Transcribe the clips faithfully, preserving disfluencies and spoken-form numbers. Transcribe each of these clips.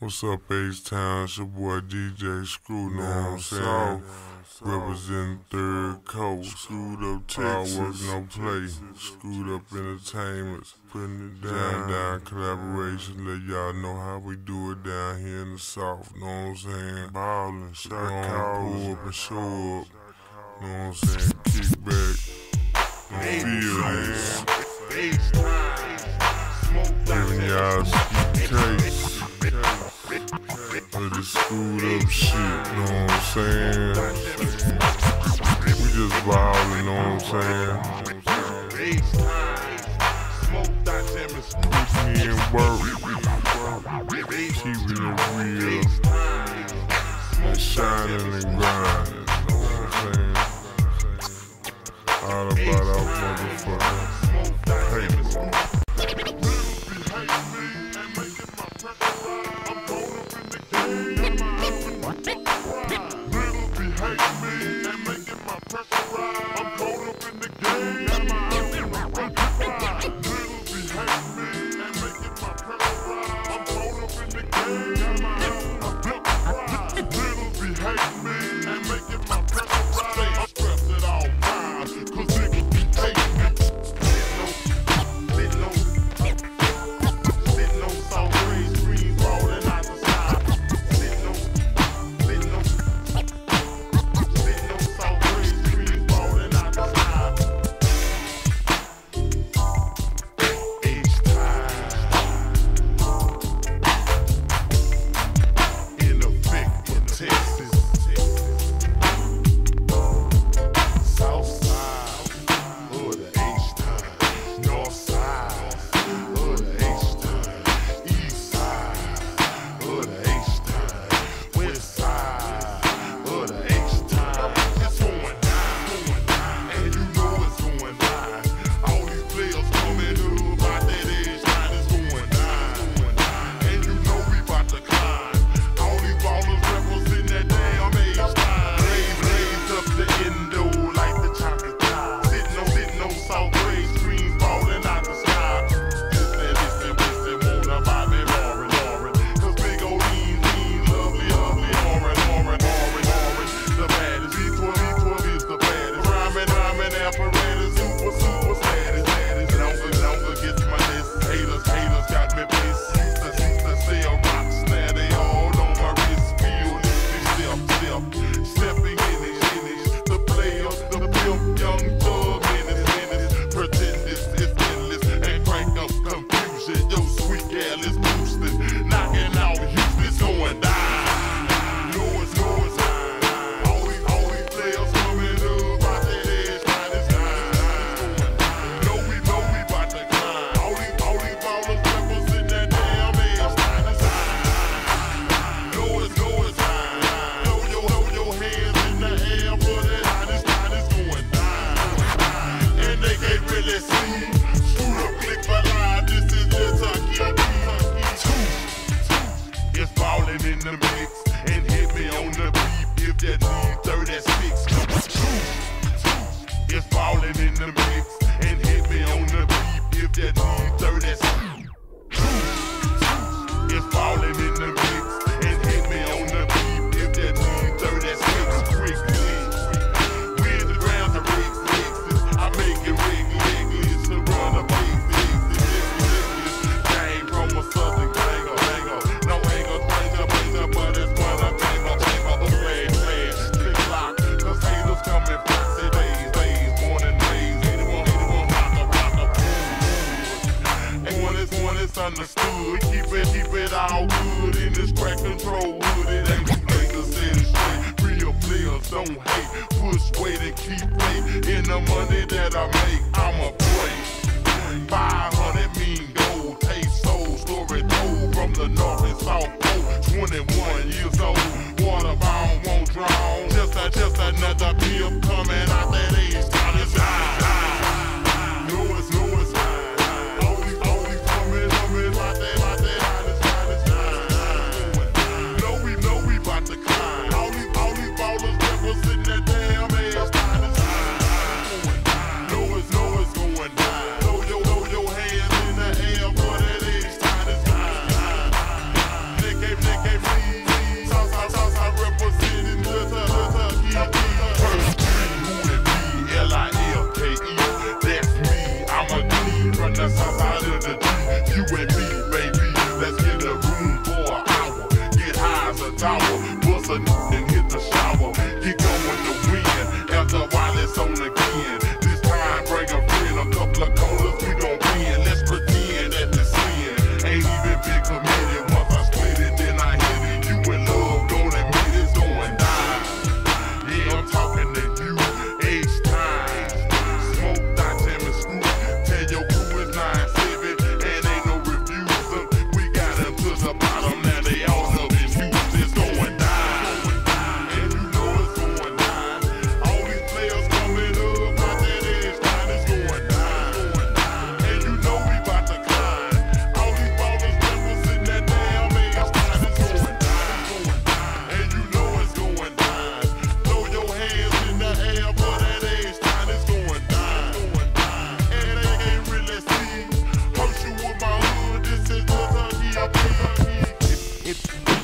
What's up, H-Town? It's your boy D J Screw, know what I'm saying? Representing Third Coast. Screwed up Texas. Hard work, no play. Screwed up entertainments. Putting it down, down collaboration. Let y'all know how we do it down here in the South. Know what I'm saying? Ballin', shot calls, pull up and show up. Know what I'm saying? Kick back. Don't feel this. Giving y'all ski taste. With the screwed up shit, know what I'm saying? We just ballin', know what I'm saying? Put me in work, keeping it real, and shining and grinding, know what I'm saying? All about our motherfucking paper. Understood, keep it, keep it all good in this crack control hood. It ain't niggas set it straight. Real players don't hate. Push weight and keep faith in the money that I make. I'ma play. five hundred mean gold, taste soul, story told from the north and south pole. twenty-one years old, water bound won't drown. Just a, just another pimp coming out that age. Time to die. No, it's no, it's Nick, Nick,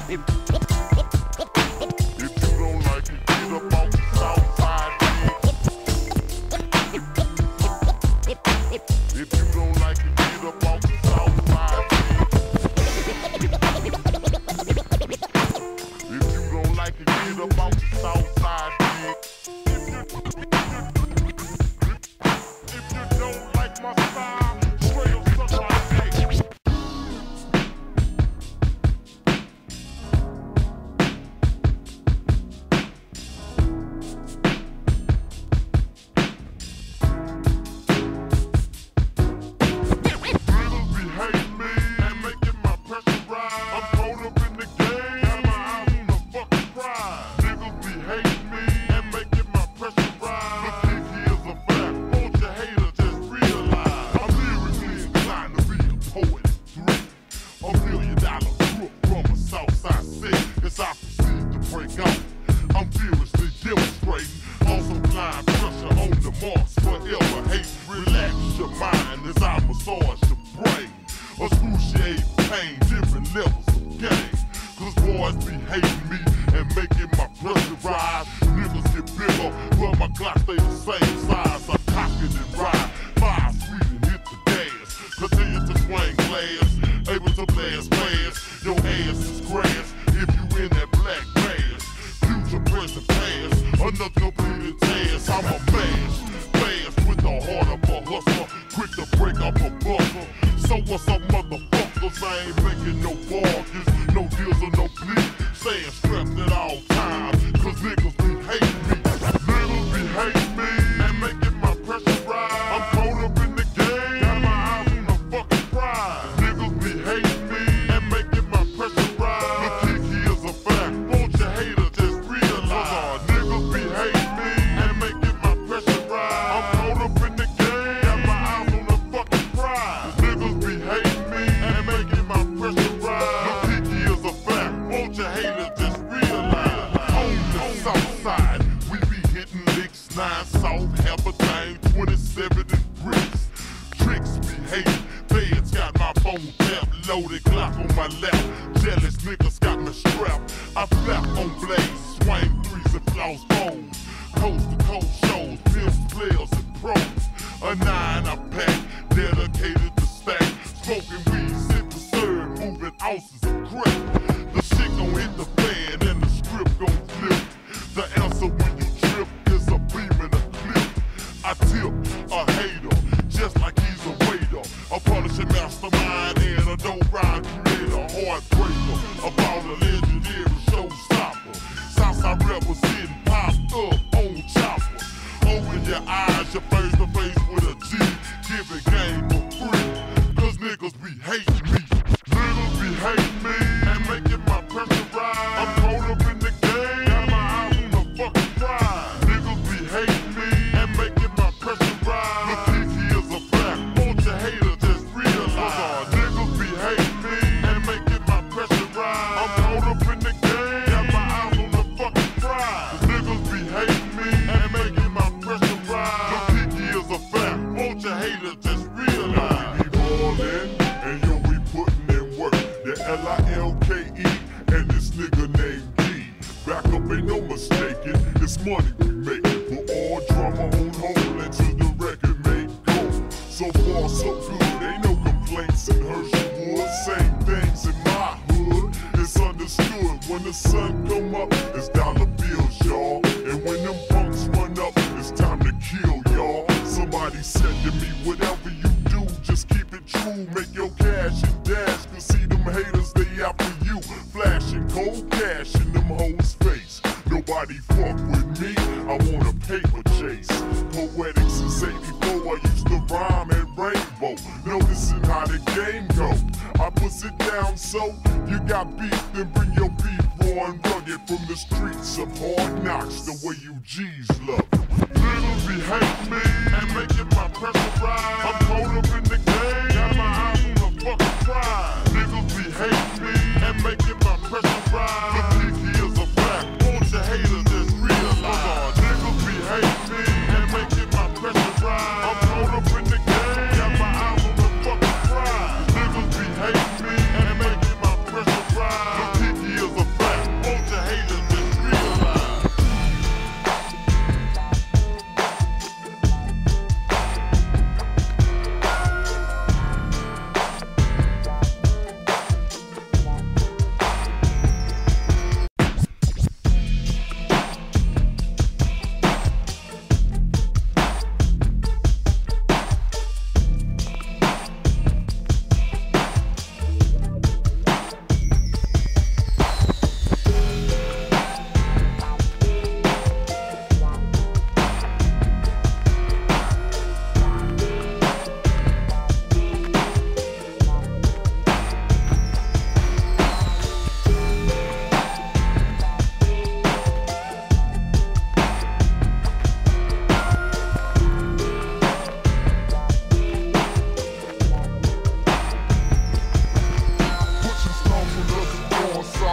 Years of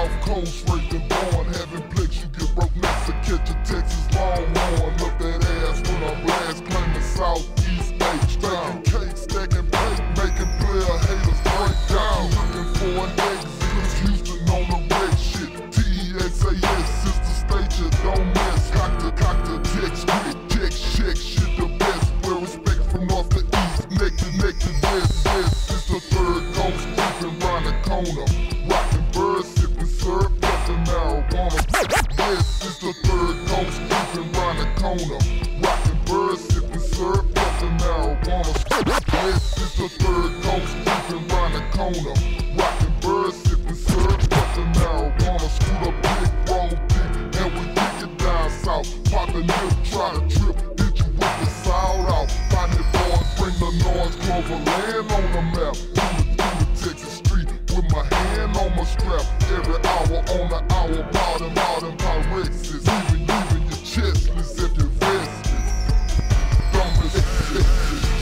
South Coast, raised and born, having flex, you get broke next to catch a Texas Longhorn. Up that ass when I'm blast, claiming Southeast H-Town. Cake, stacking plate, making player haters break down. Looking for an exit, cause Houston on the red shit. T E X A S, sister state, you don't mess. Cock to, cock to, text, quick, text, check, shit the best. Where respect from north to east, neck to neck to west, west. It's the third coast, creeping round the corner. Rockin' birds, sipping syrup, puffin' marijuana. Yes, it's the third coast, creeping round the corner. Rockin' birds, sipping syrup, puffin' marijuana. Yes, it's the third coast, creeping round the corner. Rockin' birds, sipping syrup, puffin' marijuana. Scoot up big, roll big, and we kick it down south. Pop the nip, try to trip, hit you with the sound out. Find it boys, bring the noise, Clover land on the map. Through the, through the Texas street, with my hand on my strap. Every hour on the hour, bottom, bottom, Pyrexis. Even, even your chestless if you're vestless. Don't respect it.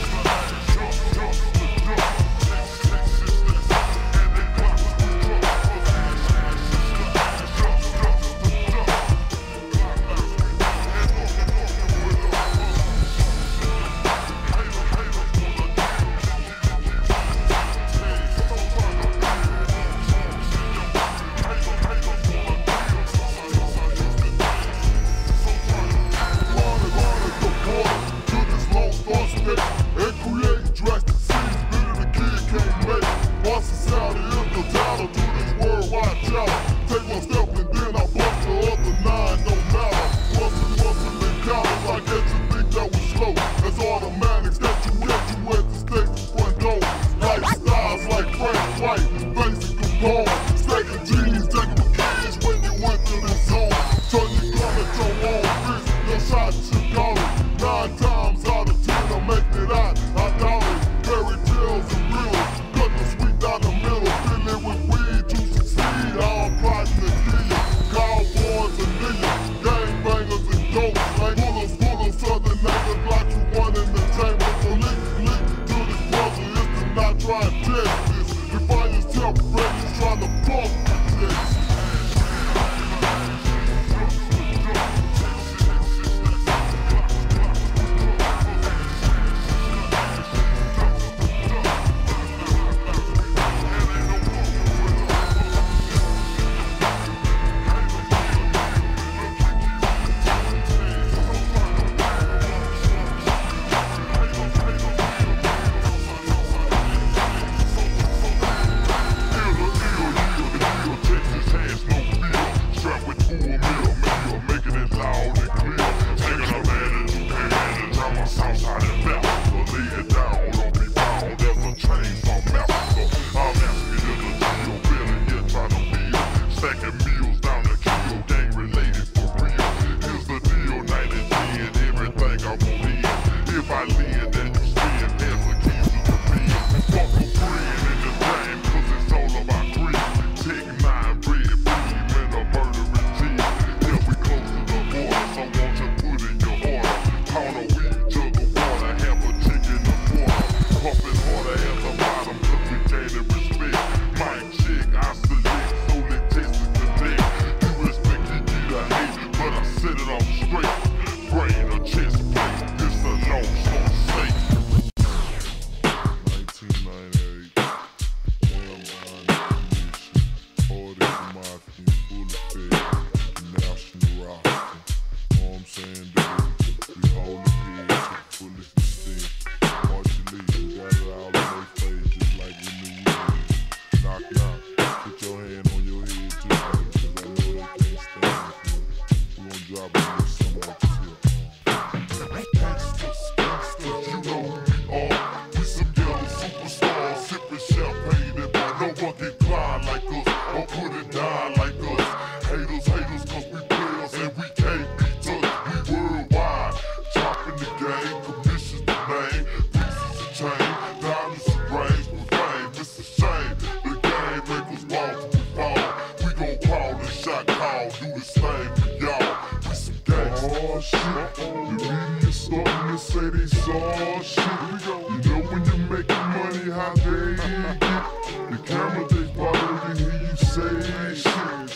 say they saw shit. You know when you're making money, how they get. The camera they follow to hear you say shit.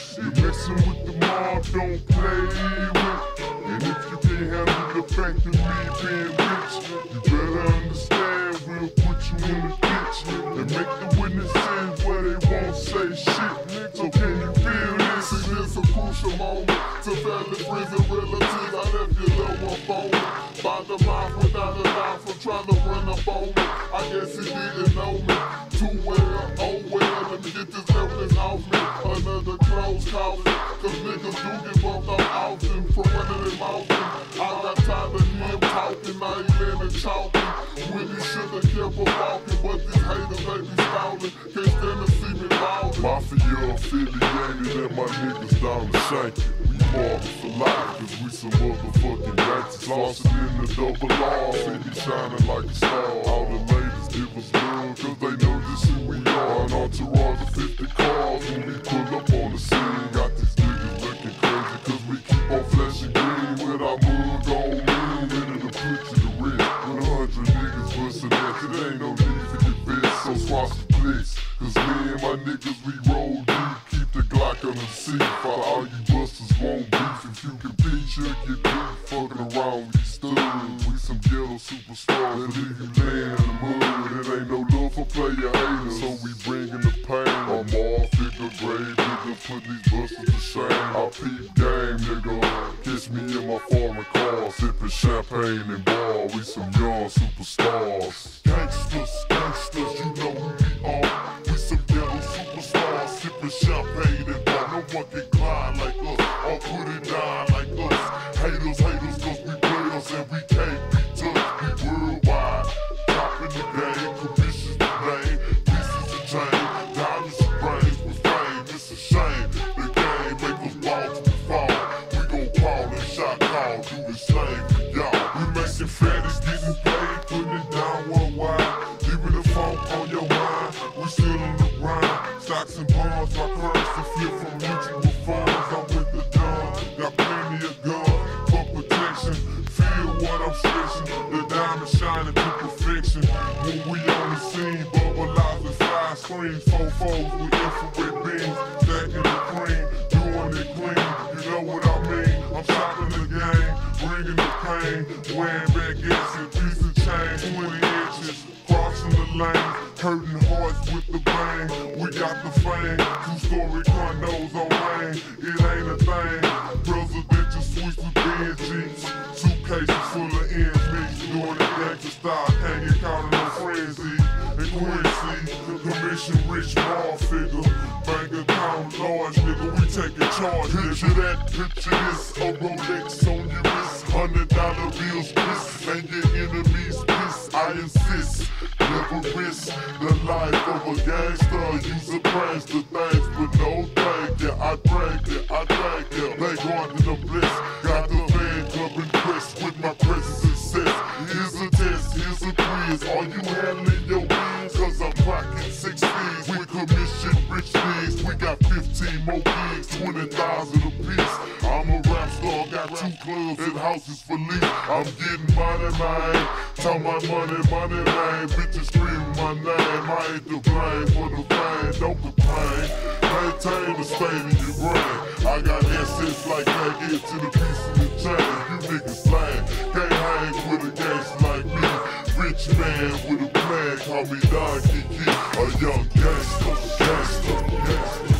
Messing with the mob, don't play with. And if you can't handle the fact of me being rich, you better understand we'll put you in the ditch and make the witnesses where they won't say shit. So can you feel this? See, this a crucial moment to family, friends, and relatives. I left your little one phone by the mouth without a line from trying to run up on me. I guess he didn't know me too well. Oh well, let me get this evidence off me. Another close coffin, cause niggas do get bumped out often from running them often. I got tired of him talking, now he been talking. When he should've kept a walking, but these haters they be stalling. Can't stand to see me ballin'. Mafia affiliated and my niggas down to shank it. We marble for life, cause we some motherfucking gangsters. Lost it in the double R, city shining like a star. All the ladies give us love, cause they know just who we are. An entourage of fifty cars when we pull up on the scene. Got these niggas looking crazy, cause we keep on flashing green with our mug on mean. Ready to put you to rest. With a hundred niggas bustin' at you, there ain't no need for your vest. So swap some flicks, cause me and my niggas, we roll deep. Keep the Glock on the seat for all you busters won't beef. If you compete, you'll get beat. Fucking around with these studs. We some ghetto superstars that leave you laying in the mud. It ain't no love for player haters, so we bringin' the pain. I'm all figure grave, nigga, put these busters to shame. I peep game, nigga. Kiss me in my foreign car, sippin' champagne and bar. We some young superstars. Gangsters, gangsters, you know who we are. We some ghetto superstars, sippin' champagne and bar. No one can climb like us, or put it down like us. Haters, haters, cause we players and we can't be touched. We worldwide, dropping the game, commissions the name, pieces of chain, diamonds and brains with fame. It's a shame, the game make us ball to the fall. We gon' call and shot call, do the same for y'all. We making fatties, getting paid, putting it down worldwide. Leaving the funk on your mind, we still on the grind. Stocks and bonds, my currency flip from mutual funds. I'm with the Don, got plenty of guns for protection. Feel what I'm stretching, the diamond shining to perfection. When we on the scene, bubble out with five screens, four foes with infrared beams, stacking the cream, doing it clean. You know what I mean? I'm shopping the game, bringing the pain, wearing baguettes and piece of chain, twenty inches, crossing the lane, hurting hearts with the bang. We got the fame, two-story condos on Main. It ain't a thing. Presidential suites with Benz Jeeps, suitcases full of ends meets, doing it gangsta style, can't get caught in no frenzy. And Quincy, commission rich ball figure, bank account large, nigga, we taking charge. Picture that, picture this, a Rolex on your wrist, hundred dollar bills piss, and your enemies piss. I insist, never risk the life of a gangster. Use a prankster things, but no thank you. I drank it, I drank it. They going to the bliss. Got the fan club impressed with my presence and success. Here's a test, here's a quiz. Are you handling your biz? Cause I'm clocking six B's. We commission rich things. We got fifteen more gigs, twenty thousand a piece. I'm a rap star, got two clubs and houses for lease. I'm getting money, man. Talk my money, money, man. Bitches screaming my name. I ain't to blame for the fame, don't complain. Maintain the state of your brain. I got assets like that, get to the piece of the chain. You niggas slang, can't hang with a gangster like me. Rich man with a plan, call me Don Kiki. A young gangster, gangster, gangster.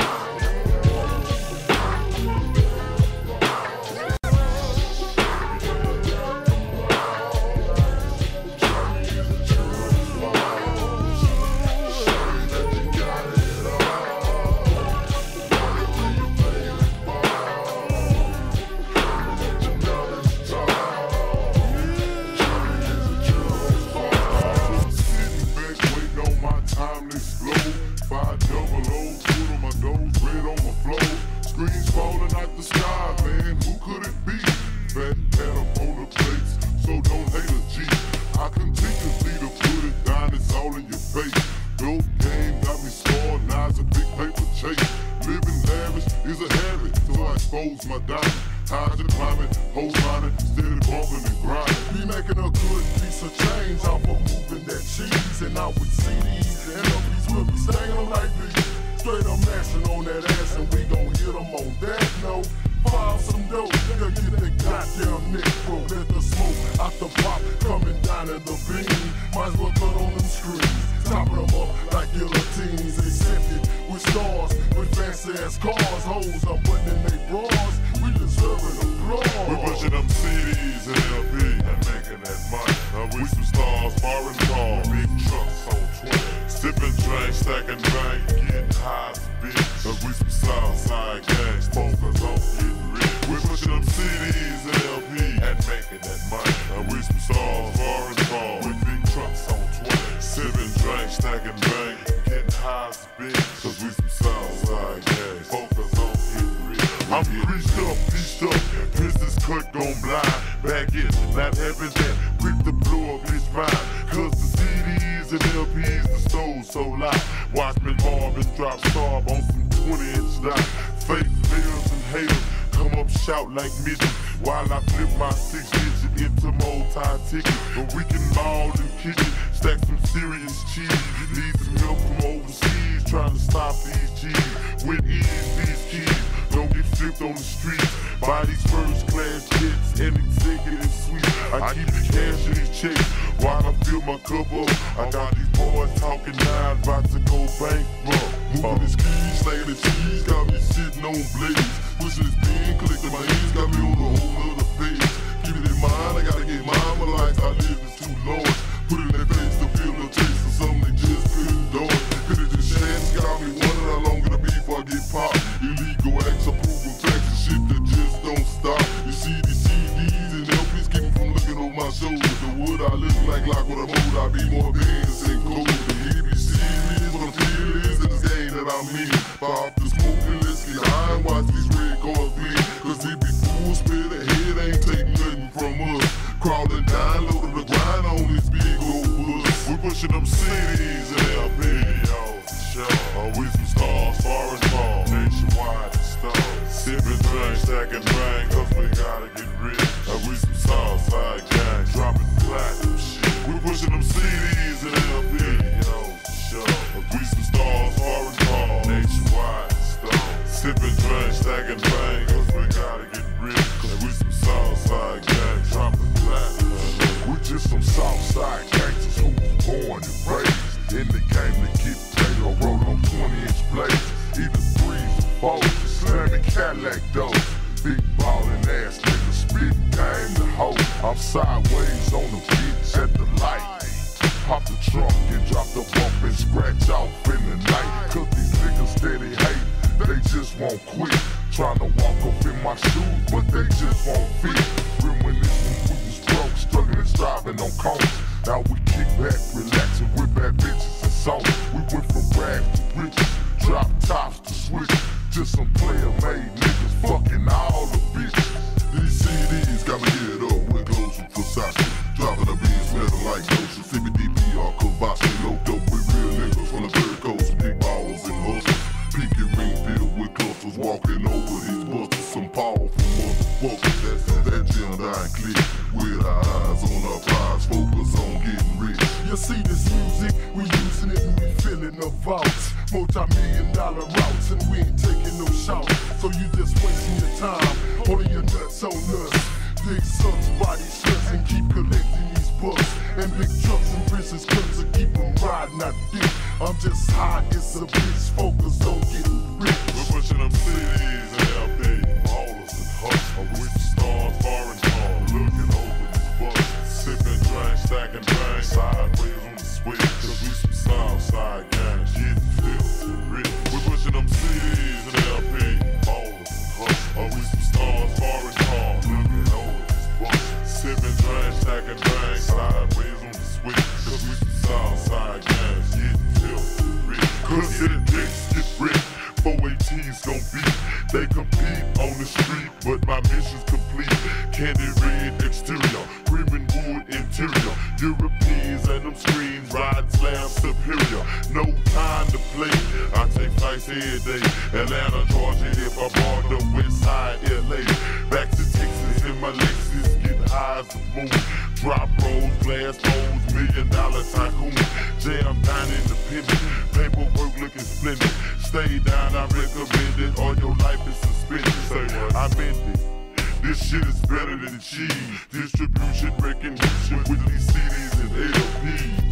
Screens falling out the sky, man, who could it be? Fat hat up on the plates, so don't hate a G. I continuously to put it down, it's all in your face. Dope game got me scored, now it's a big paper chase. Living lavish is a habit, so I expose my diamond. How's it climbing, whole lining, steady bumping and grinding. Be making a good piece of change off of moving that cheese. And out with C Ds, and up these will be staying like these. Straight up mashing on that ass, and we gon' hit them on damn neck broke. Let the smoke out the pop coming down in the beam. Might as well cut on them screens, topping them up like guillotines. Accepted with stars, with fancy ass cars. Hoes, I'm putting in they bras. We deserving applause. We're pushing them C Ds and L P and making that money. Now we some stars, foreign cars, big trucks on twenty. Sipping, drink, stacking bank, getting high as a bitch. Cause we some Southside gangs, focus on getting rich. We're pushing them C Ds and L P and making that money. Now we some stars, foreign cars, with big trucks on twenty. Sipping, drink, stacking bank, getting high as a bitch. Cause we some Southside gangs, focus on getting rich. I'm creased up, pieced up, business cut gon' blind. Back in, not having that, quick to blow up his mind. Cause the C Ds and L Ps, the stove so loud. Watch me Marvin drop starve on some twenty inch line. Fake players and haters come up shout like midgets. While I flip my six digit into multi-ticket. But we can ball and kick it, stack some serious cheese. Need some help from overseas, trying to stop these G's. With ease, these kids don't get flipped on the streets. Buy these first class jets and executive suites. I keep the cash in these checks while I fill my cup up. I got these boys talking nine, about to go bankrupt. Moving his keys, slanging the cheese, got me sitting on blades. Pushing his pen, collecting my ends, got me on a whole other page. Keep it in mind, I gotta get mine, my life I live is too large. Put it in their face to feel the taste of something they just couldn't dodge. Could it just chance, got me wondering how long it'll be before I get popped. Illegal acts, approval facts, and shit that just don't stop. You see these C Ds and L Ps keep me from looking over my shoulder. The wood I look like lock with a mold, I be more advanced and cold. The A B C is what the feel is in this game that I'm in. Pop the smoking, let's get high and watch these red cars bleed. Cause they be full spit ahead, ain't take nothing from us. Crawling down, low to the grind on this big old bus. We pushing them C Ds and L Ps, yo, for sure. Oh, we some stars, foreign cars, nationwide and stars. Sipping, drink, stacking bang, cause we gotta get rich. Oh, we some Southside gangs, dropping platinum shit. We pushing them C Ds and L Ps, yo, for sure. Oh, we some stars, foreign cars, nationwide and stars. Sipping, drink, stacking bang, cause we gotta get rich. Cause we some Southside gangs, dropping platinum shit. We just some Southside gangsters who was born and raised in the game to get paid or roll on twenty inch blades. Either threes or fours, slamming Cadillac doors. Big ballin' ass niggas spittin' game to hoe. I'm sideways on the bitch at the light. Pop the trunk and drop the bump and scratch off in the night. Cause these niggas steady hate, they just won't quit. Tryna walk up in my shoes, but they just won't fit. Reminisce when we was broke, struggling, striving on corners. Now we kick back, relaxing with bad bitches and songs. We went from rags to riches, drop tops to switches. Just some player-made niggas fucking all the bitches. These C Ds got me hit up with clothes from Versace. Dropping the beans, smelling like lotion. C B D P R, Kavasi, low dope with real niggas from the third coast. Big ballers and hustlers. Pinky ring filled with clusters. Walking over these busters. Some powerful motherfuckers. That's that Gemini click. With our eyes on our prize, focus on getting rich. You see this music, we using it and we feeling the vaults. Multi-million dollar routes and we ain't taking no shots. So you just wasting your time, holding your nuts on us. Big sucks, body sluts and keep collecting these bucks. And big trucks and princess cuts to keep them riding out dick. I'm just hot, it's a bitch, focus on getting rich. We're pushing them C Ds and L Ps, ballers and hustlers. We some stars, foreign cars, looking over these bucks. Sipping, drink, stacking bang, sideways on the switch. Cause we some Southside gangs, getting filthy rich. We're pushing them C Ds and L Ps, ballers and hustlers. Oh, we some stars, foreign cars, looking over these bucks. Sipping, drink, stacking bang, sideways on the switch. Cause we some Southside gangs, getting filthy rich. Cause it dicks get rich, four eighteens gon' beat. They compete on the street, but my mission's complete. Candy red exterior, creaming wood interior. Europeans and them screens, ride slam superior. No time to play, I take flights every day. Atlanta, Georgia, if I bought the west side L A. Back to Texas in my Lexus, getting high as the moon. Drop rolls, glass bowls, million dollar tycoon. Jam down independent, paperwork looking splendid. Stay down, I recommend it, or your life is suspended. Say what? I meant it. This shit is better than cheese. Distribution, recognition with these C Ds and L Ps.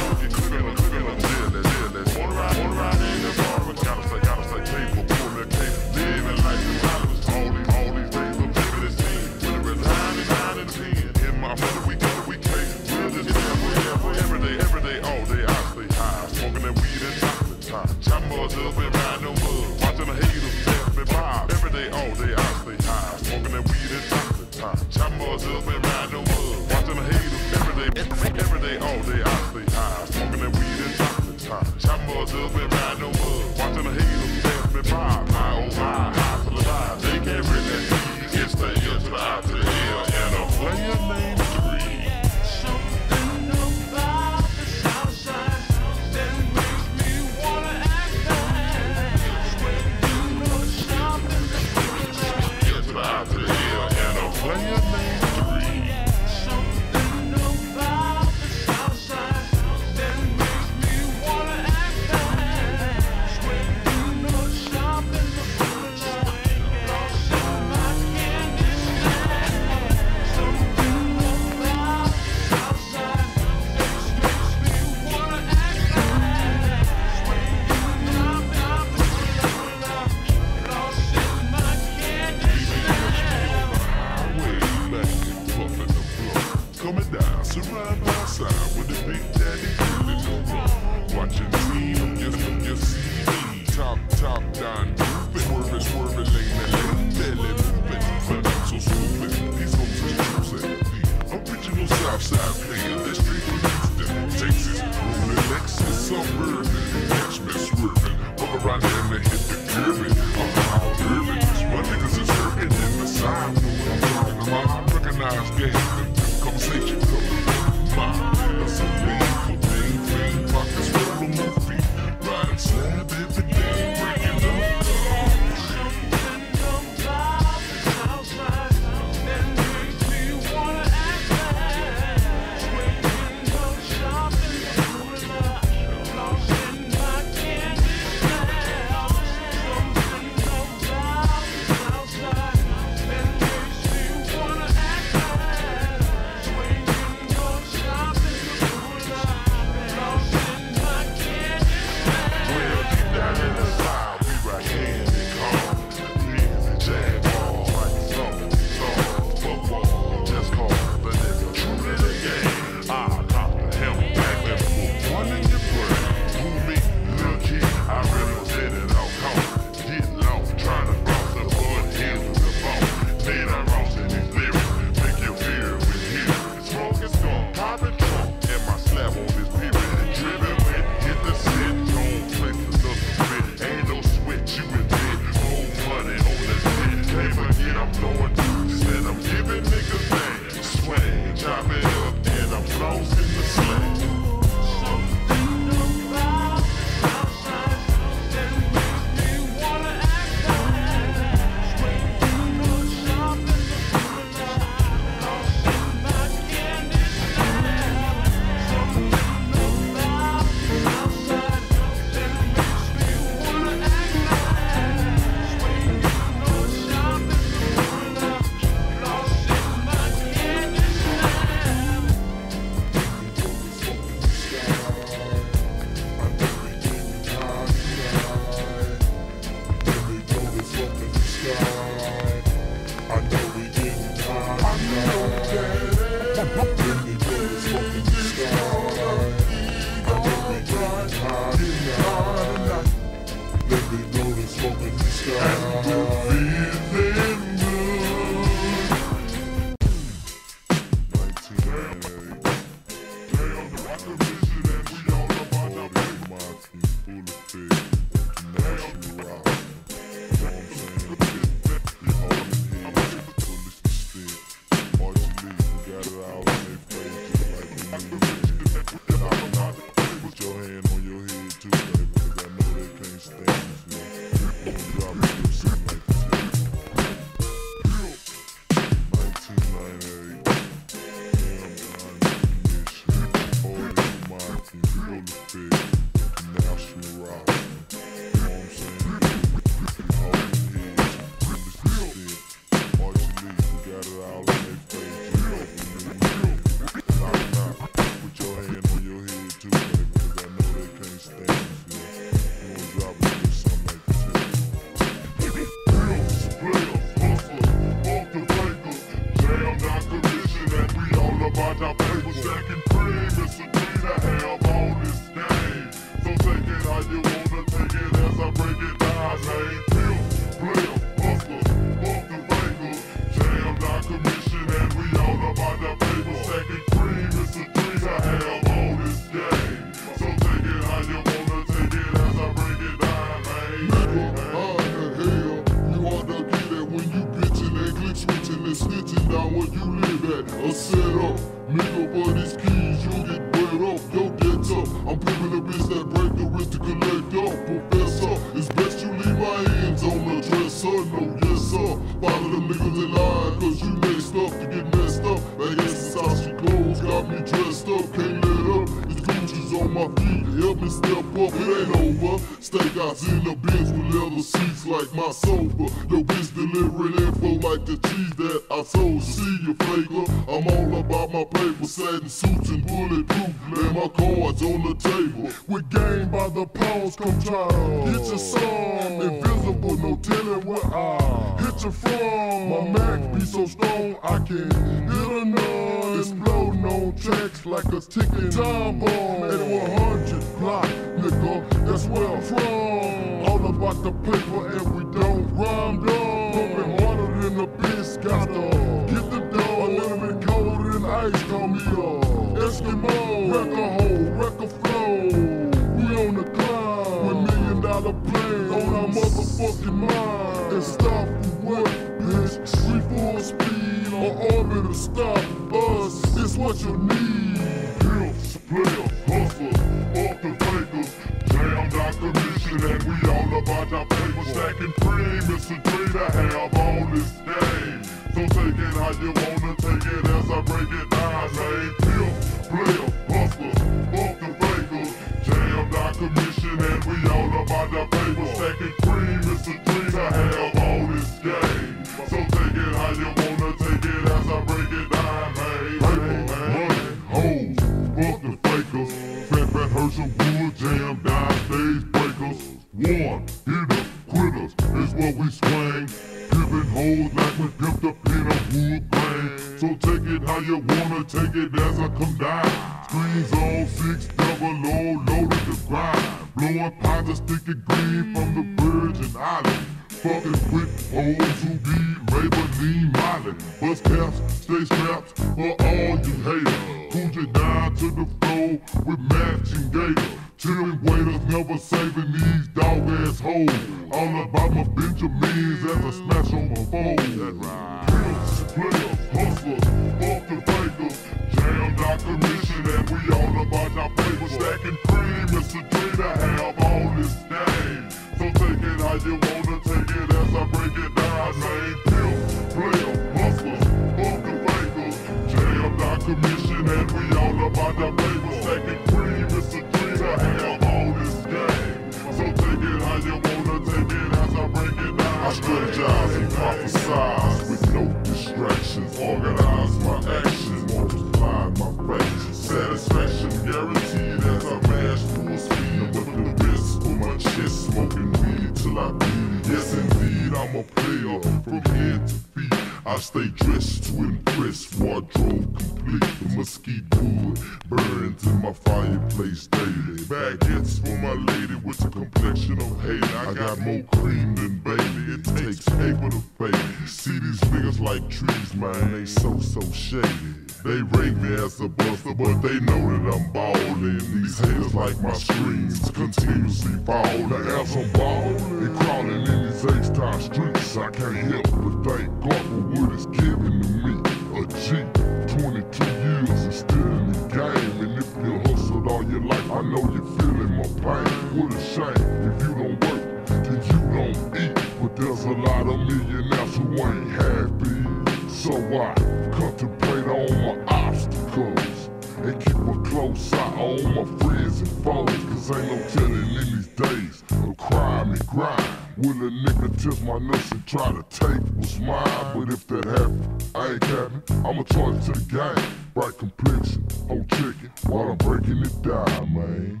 It's best you leave my hands on the dresser. No, yes sir. Follow them niggas in line, cause you messed up to get messed up. I guess it's how she clothes got me dressed up. Can't let up. It's Gucci's on my feet. Help me step up, it ain't over. Stakeouts in the Benz with leather seats like my sofa. Your bitch delivering info like the cheese that I sold. See your flavor. I'm all about my paper, satin suits and bulletproof. Lay my cards on the table. With game by the pounds, come try to get your song. Invisible, no telling where I hit you from. My Mac be so strong, I can hit a nun. Exploding on tracks like a ticking time bomb. At one hundred block, nigga, that's where I'm from. All about the paper and we don't rhyme dumb. Pumping harder than a bitch, got to get the dough. A little bit colder than ice, call me a Eskimo. Wreck a hole, wreck a flow. We on the climb with million dollar planes on our motherfucking mind. And stop for what, bitch? We full speed on orbit to stop us. It's what you need. Pimps, players, hustlers, off the fakers. Jammed our commission and we all about our paper. Stacking cream, it's a dream to have all this game. So take it how you wanna take it as I break it down. Say pimps, players, hustlers, off the fakers. Jammed our commission and we all about our paper. Stacking cream, it's a dream to have all this game. So take it how you wanna take it as I break it down. Hey, hey, money, hoes, fuck the fakers. Fat, fat Herschel, wood, jam, dime, stage breakers. One, hitter, quitters, is what we swing. Giving hoes like we pimped up in a wood grain. So take it how you wanna take it as I come down. Screens on six, double low, loaded the grind. Blowing pies of sticky green from the Virgin Islands. Fucking with hoes who be Maybelline Molly. Bust caps, stay strapped for all you haters. Cool you down to the floor with matching gators. Chillin' waiters never saving these dog ass hoes. All about my Benjamins as I smash on my phone. Pimps, players, hustlers, off the fakers. Jammed our commission and we all about our paper. Stacking cream, it's a dream to have all this game. So take it how you wanna take it as I break it down. Say pimps, players, hustlers, off the fakers. Jammed our commission and we all about our paper. Stacking cream, it's a dream to have all this game. So take it how you wanna take it as I break it down. I strategize and prophesize with no distractions. Organize my actions, multiply my facts. Satisfaction guaranteed as I mash full speed. But the best for my chest, smoking weed till I bleed. Yes indeed, I'm a player from head to feet. I stay dressed to impress, wardrobe complete. The mesquite wood burns in my fireplace daily. Baguettes for my lady with the complexion of Haiti. I got more cream than baby, it takes paper to fade. See these niggas like trees, man, they so, so shady. They rate me as a buster, but they know that I'm ballin'. These haters like my streams, continuously falling. Now as I'm ballin', they crawling in these H-Town streets. I can't help but thank God for what it's giving to me. A G, twenty-two years and still in the game. And if you hustled all your life, I know you're feeling my pain. What a shame, if you don't work, then you don't eat. But there's a lot of millionaires who ain't happy. So I contemplate on my obstacles and keep a close eye on my friends and foes. Cause ain't no telling in these days of crime and grind. Will a nigga test my nuts and try to take what's mine? But if that happen, I ain't capping, I'ma charge it to the game. Bright complexion, whole chicken, while I'm breaking it down, man.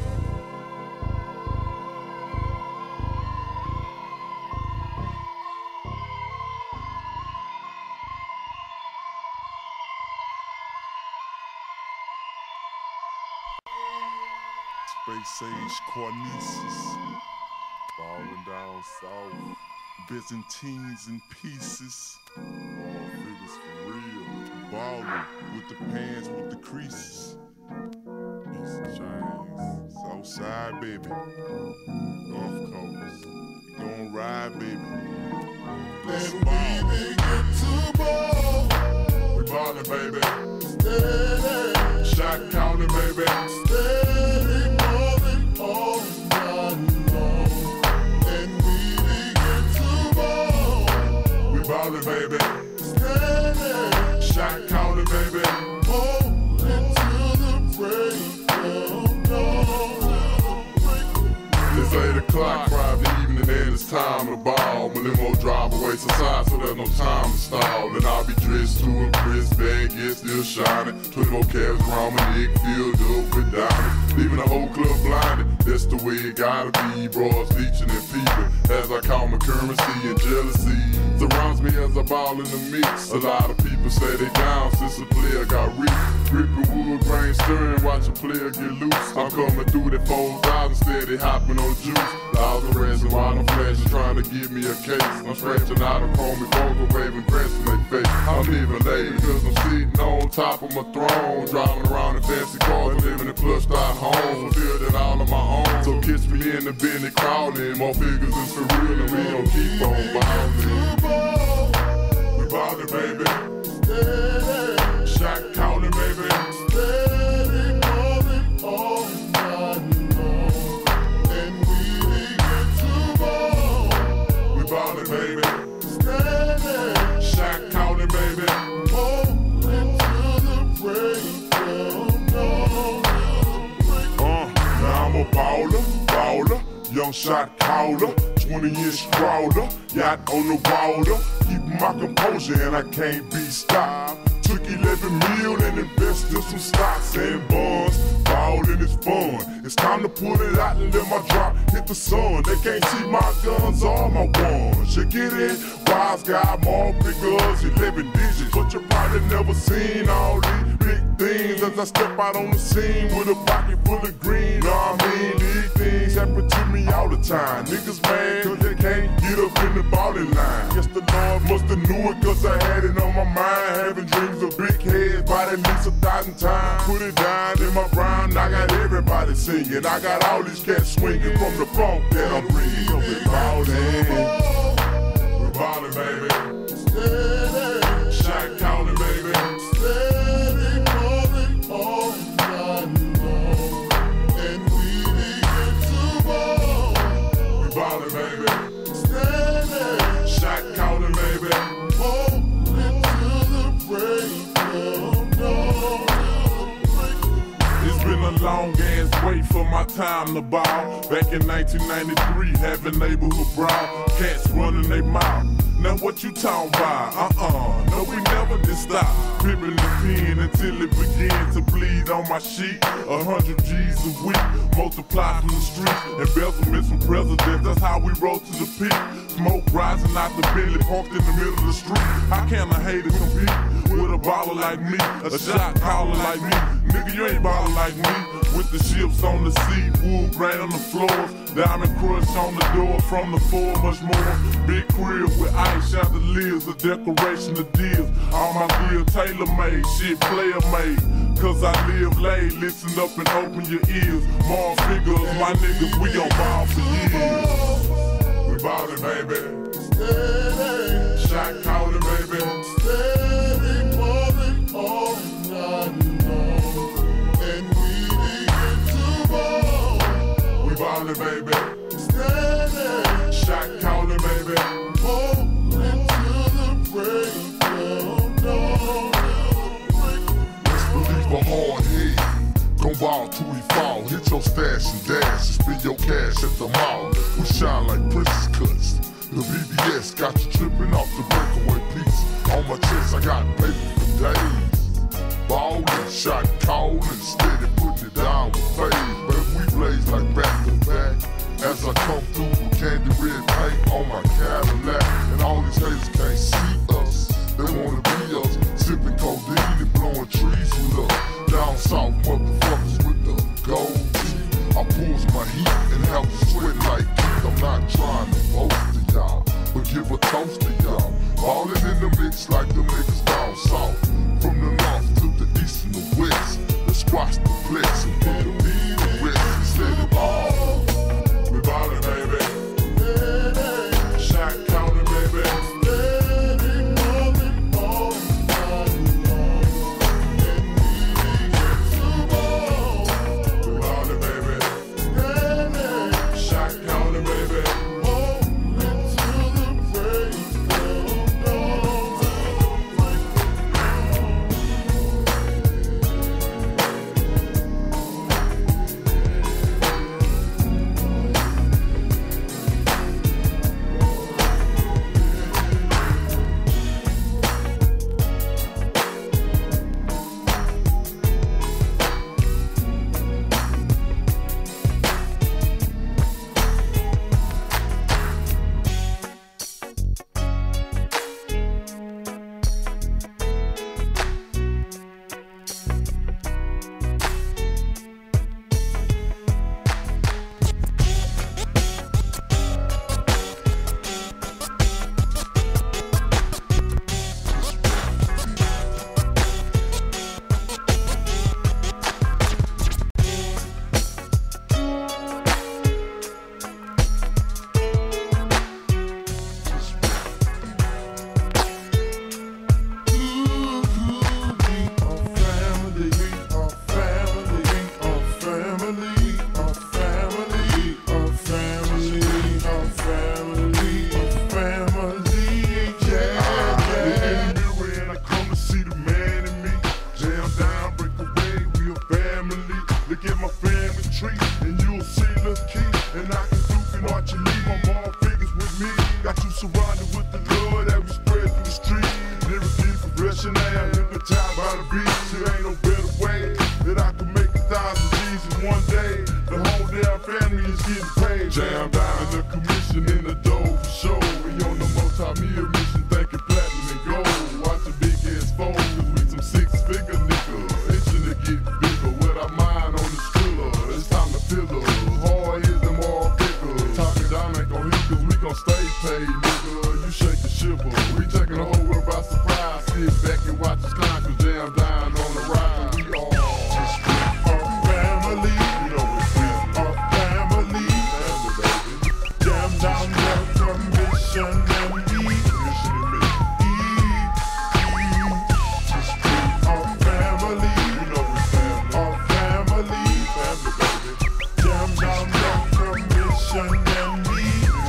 Space age Cornesis, falling down south, Byzantines in pieces, all figures for real, ballin' with the pants with the creases, piece of chains, Southside baby, Gulf Coast, we gon' ride baby, let's ball. We begin to ball, we ballin' baby, steady, shot counting baby, steady. All night long. it's time to ball. My limo drive away to side, so there's no time to stall. And I'll be dressed to impress, bag is still shining. twenty-four carats around my neck, filled up with diamonds. Leaving the whole club blinded, that's the way it gotta be. Bros leeching and peeping, as I count my currency and jealousy surrounds me as I ball in the mix. A lot of people say they down since a player got rich. Gripping wood grain stirring, watch a player get loose. I'm coming through that four thousand, steady hopping on juice. Thousand racing while I'm flashing, trying to give me a case. I'm scratching out a chrome and waving grass in their face. I'm living late because I'm sitting on top of my throne, driving around in fancy cars, I'm living in plush out homes, fulfilled all on my own. So catch me in the Bentley crawling, more figures is for real, and we gon' keep on ballin'. We ballin', baby. Shot counting, baby. Steady ballin' all night long, and we begin to ball. We ballin', baby. Steady Shot counting, baby. ballin' till the break of dawn. Uh, now I'm a baller, baller, young shot caller, twenty inch crawler, yacht on the water, keeping my composure and I can't be stopped. Took eleven mil and invested in some stocks and bonds. Ballin' is fun. It's time to pull it out and let my drop hit the sun. They can't see my guns or my ones. You get it? Wise guy, more figures, eleven digits. But you probably never seen all these big things as I step out on the scene with a pocket full of green. Know what I mean? These things happen to me all the time. Niggas mad cause they can't get up in the ballin' line. Guess the Lord musta knew it cause I had it on my mind. Having dreams of big heads by at least a thousand times. Put it down in my brown, I got everybody singing. I got all these cats swinging from the funk that I'm bringing. So we ballin', we ballin', baby. Steady, Shot counting, baby. steady ballin' all night long, and we begin to ball. We ballin', baby. Steady Shot counting, baby. ballin' till the break of dawn. It's been a long ass wait for my time to ball. Back in nineteen ninety-three, having neighborhood brawl, cats running their mouth. Now what you talking about? Uh-uh, no we never did stop. Pippin' the pen until it began to bleed on my sheet. A hundred G's a week, multiply from the streets. Embezzlements from presidents, that's how we rose to the peak. Smoke rising out the Bentley, parked in the middle of the street. How can a hater compete with a baller like me? A shot caller like me? Nigga, you ain't ballin' like me. With the ships on the sea, wood grain on the floors, diamond crush on the door from the floor, much more. Big crib with ice, chandeliers, a decoration of deals. All my deals tailor-made, shit player-made. Cause I live late, listen up and open your ears. More figures, my niggas, we gon' ball for years. We ballin', baby. Steady, Shot counting, baby. steady ballin' all night long, and we begin to ball. We ballin', baby. Steady Shot counting, baby. ballin' till the break of dawn. Let's believe a hard head. Gon' ball till we fall. Hit your stash and dash and spend your cash at the mall. We shine like princess cuts. The V V S got you tripping off the breakaway piece. On my chest I got paper for days. Ballin', shot callin', steady putting it down with phase. Baby, we blaze like back to back. As I come through with candy red paint on my Cadillac. And all these haters can't see us. They wanna be us. Sipping codeine and blowing trees with us. Down south motherfuckers with the gold teeth. I pulls my heat and have to sweat like heat. I'm not trying to boast to y'all, but give a toast to y'all. Ballin' in the mix like the niggas down south. From the north to the east and the west. Let's squash the flex and put the beat to rest and set it all. We ballin', baby. Shot counting, baby. Steady ballin' all night long, and we begin to ball. We ballin', baby. Steady Shot counting, baby. ballin' till the break of dawn. getting paid. Jam down in the commission in the dough for sure. We on the multi-meal mission, thinking platinum and gold. Watch a big ass phone, cause we some six-figure niggas. Itching to get bigger with our mind on the skriller. It's time to fill her. Hard is them all bigger. Talking down ain't gon' hit cause we gon' stay paid, nigga. You shake the shiver. We taking the whole world by surprise. Sit back and watch us climb, cause Jam down on the ride. We all just a family. You know it's a family. Family, baby. Jam down the commission and me. Commission and me. A family. You know it's family. A family. Family, baby. Jam down the commission and me.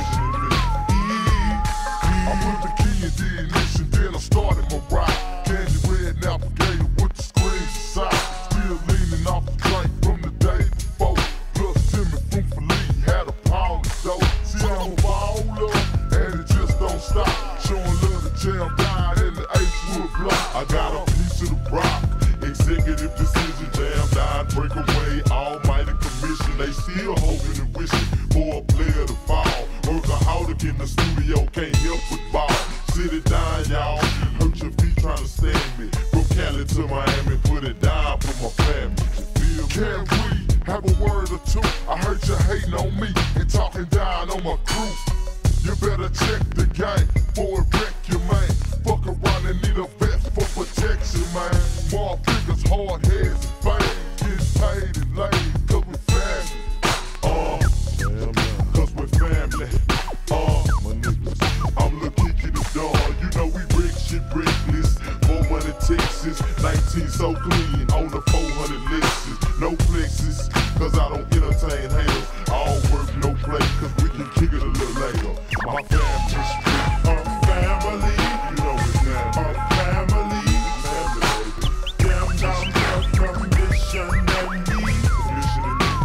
I put the key in the ignition, then I started my ride. Candy red navigator with the screens inside. Still leaning off the drink from the day before. Plus Timmy from Philly had a pound of dope. See, I'm a baller, and it just don't stop. Showing love to Jam down in the H-Wood block. I got a piece of the rock. Executive decision, Jam down, break away, almighty commission. They still hoping and wishing for a player to fall. Workaholic in the studio, can't help but ball. Sit it down, y'all. Hurt your feet trying to stand me. From Cali to Miami, put it down for my family. You feel me? Can we have a word or two? I heard you hating on me and talking down on my crew. You better check the game before it wreck your man. Fuck around and need a vest for protection, man. More figures, hard heads, and fame. Get paid and laid, cause we family. Uh, cause we're family. Uh, my niggas. I'm the Kiki the dog. You know we break shit brickless. More money Texas. nineteen so clean on the four hundred Lexus. No flexes, cause I don't entertain haters. All work, no play, cause we can kick it a little later. My family. A family. You know it's family. A family. Family, baby. Jam down the commission and me. Commission and me.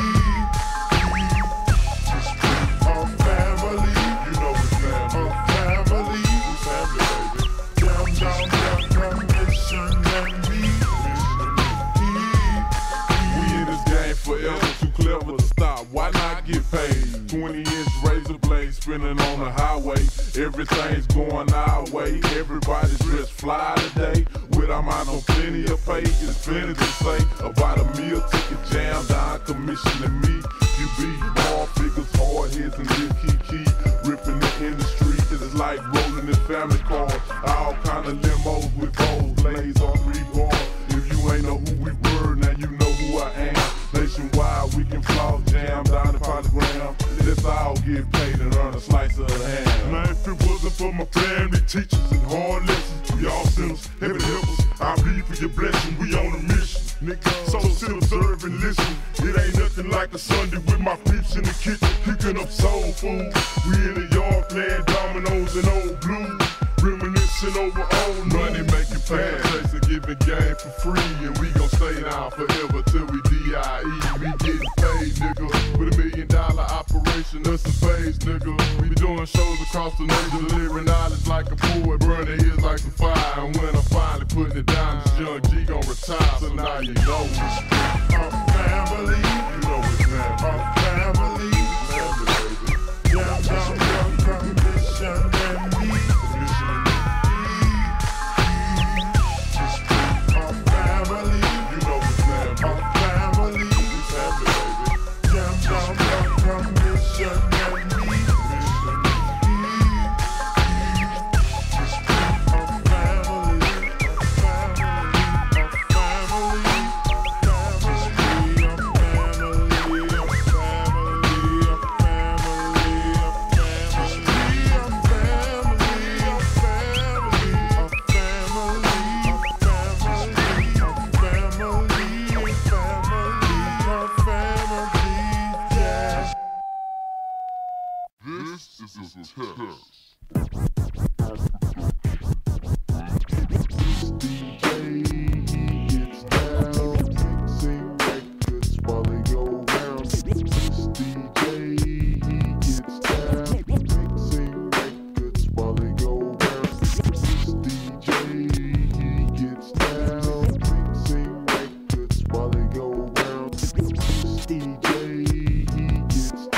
A family. You know it's family. A family. We family, baby. Jam down the commission and me. Commission and me. We in this game forever, too clever to stop. Why not get paid? twenty inch razor blades spinning on the highway. Everything's going our way. Everybody's dressed fly today. With our mind on plenty of pay. It's plenty to say about a meal ticket, Jam down, commission and me. You be ball figures, hard heads and Lil Kiki. Ripping the industry, it's like rolling in family cars. All kind of limos with gold blades on three bars. If you ain't know who we were, now you know who I am. Nationwide, we can floss, Jam down the polygram. Let's all get paid and earn a slice of the hand. Now if it wasn't for my family, teachers and hard lessons, we all sinners, heaven help us. I plead for your blessing, we on a mission. Nigga, so sit, observe and listen. It ain't nothing like a Sunday with my peeps in the kitchen, cooking up soul food. We in the yard playing dominoes and old blues. Reminiscing over old money, making pass, chasing, giving game for free, and we gon' stay down forever till we D I E. We getting paid, nigga, with a million dollar operation, us a phase, nigga. We be doing shows across the nation, delivering knowledge like a poet, burning ears like some fire. And when I'm finally putting it down, this young G gon' retire, so now you know it's a family. You know it's family. A family. Family, baby. Jam down the commission and me. D J, he gets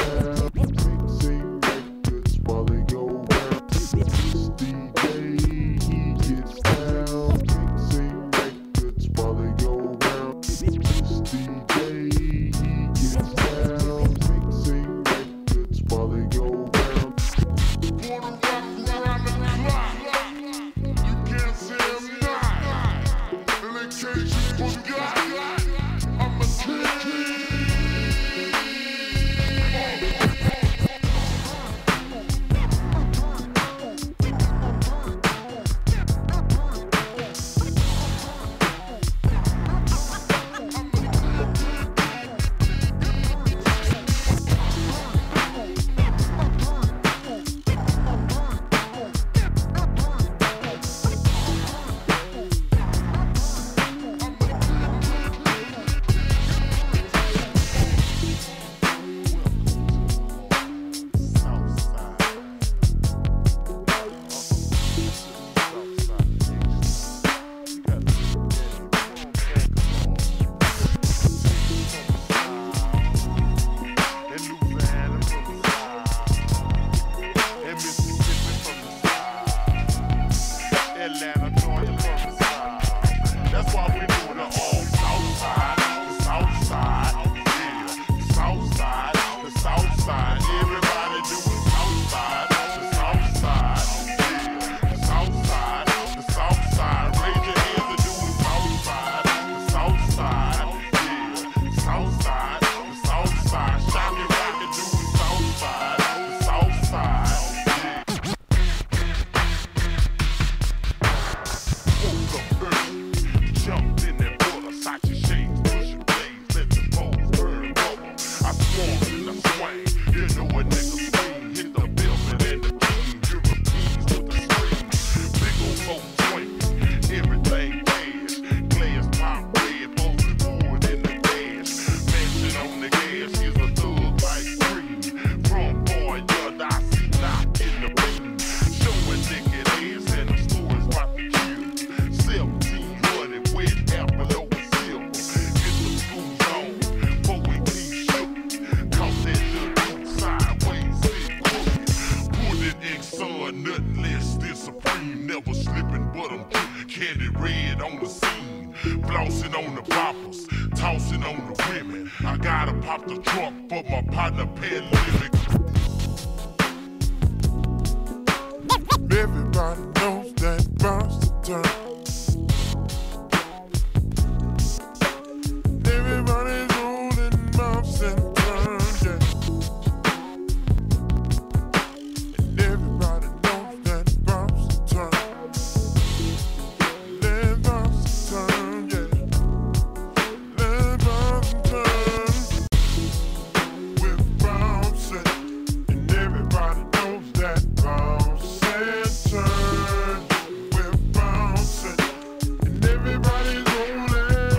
nothing less than supreme. Never slipping, but I'm candy red on the scene. Flossing on the poppers, tossing on the women. I gotta pop the trunk for my partner pandemic. Everybody knows that bounce to turn. Everybody's rolling, bounce and turn, yeah. And everybody knows that bounce to turn. Let bounce to turn, yeah. Let bounce to turn. We're bouncing, and everybody knows that bounce and turn. We're bouncing, and everybody's rolling.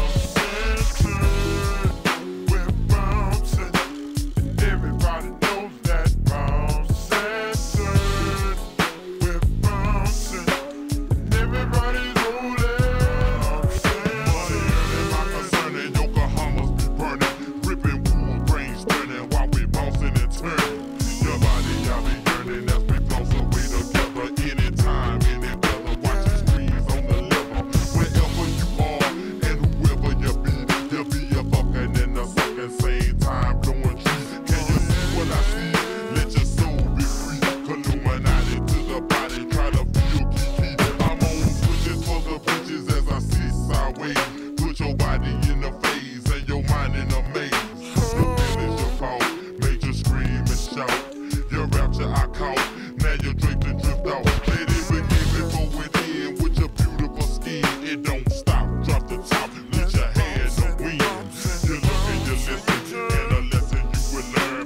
Everybody knows that bounce and turn. We're bouncing, and everybody's rolling. Money earning my concern and Yokohamas be burning. Ripping wood, brains turning while we bouncing and turning. Your body, y'all be yearning as we floss away together. Anytime, any weather, watch the screens on the level. Wherever you are and whoever you be, you'll be a fucking and a sucking same time blowing trees. What I see, let your soul be free. Illuminati to the body, try to feel kiki. I'm on switches for the bitches as I sit sideways. Put your body in the phase and your mind in a maze. The finish your fault, made you scream and shout. Your rapture I caught, now you're draped and drift out. Let it begin before it end with your beautiful skin. It don't stop, drop the top, let your hands on win. You look and you listen, and a lesson you will learn.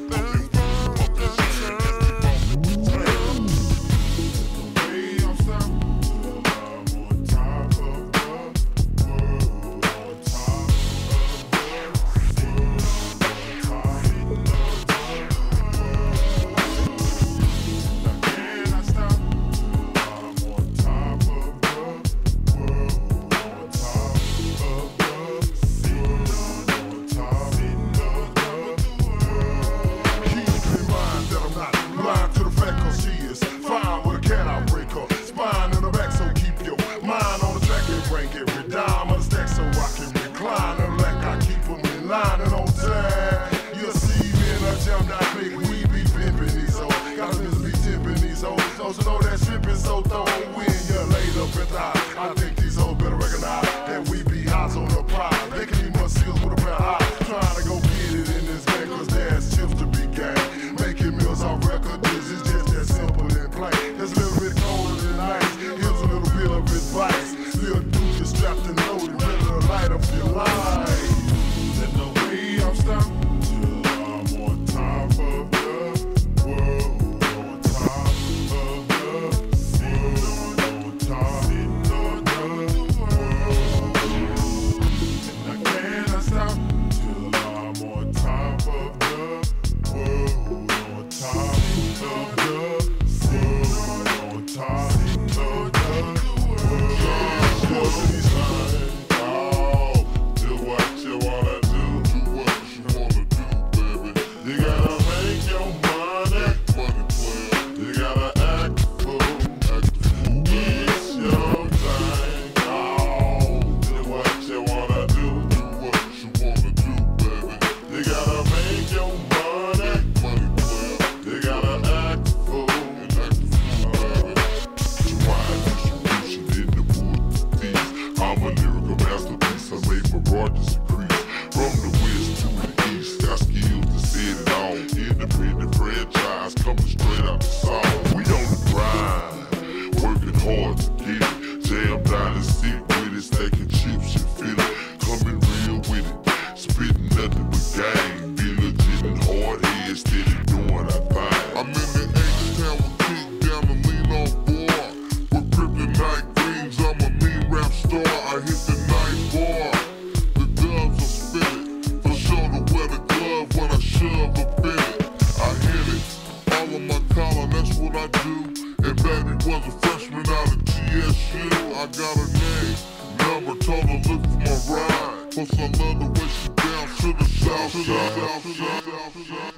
So know that shit been so thrown when you're laid up and die. I think these hoes better recognize that we be eyes on the prize. They can even seals with a pair of eyes. Trying to go get it in this game, cause there's chips to be gained. Making meals off record discs is just that simple and plain. It's a little bit colder than ice. Here's a little bit of advice. Little dude is strapped and loaded, ready to light up your life. And the way I'm stopping till I'm on top of the world. was a freshman out of G S U. I got her name, number, told her look for my ride. Plus I love the way she bounce to the south side.